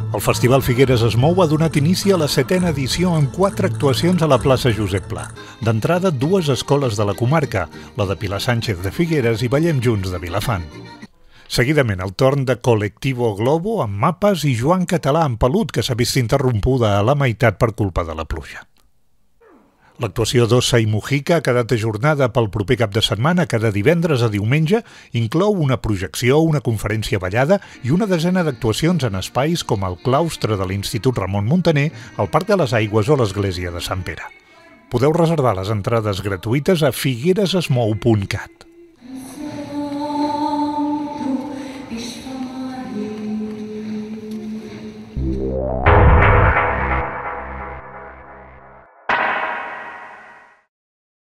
El Festival Figueres es mou ha donat inici a la 7a edició amb 4 actuacions a la plaça Josep Pla. D'entrada, 2 escoles de la comarca, la de Pilar Sánchez de Figueres i Ballem Junts de Vilafant. Seguidament, el torn de Colectivo Globo amb Mapes i Joan Català amb Pelut, que s'ha vist interrompuda a la meitat per culpa de la pluja. L'actuació d'Ossa i Mujica ha quedat ajornada pel proper cap de setmana, cada divendres a diumenge, inclou una projecció, una conferència ballada i una desena d'actuacions en espais com el claustre de l'Institut Ramon Muntaner, el Parc de les Aigües o l'Església de Sant Pere. Podeu reservar les entrades gratuïtes a figueresesmou.cat.